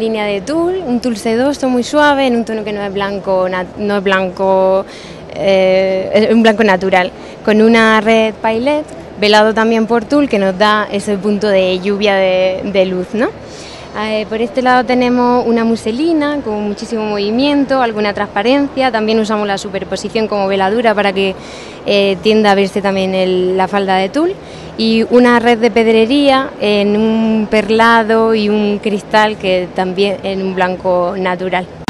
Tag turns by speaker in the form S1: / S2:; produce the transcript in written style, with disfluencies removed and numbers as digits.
S1: línea de tul, un tul sedoso muy suave, en un tono que no es blanco, es un blanco natural, con una red paillet, velado también por tul, que nos da ese punto de lluvia de luz, ¿no? Por este lado tenemos una muselina con muchísimo movimiento, alguna transparencia, también usamos la superposición como veladura para que tienda a verse también la falda de tul, y una red de pedrería en un perlado y un cristal que también en un blanco natural.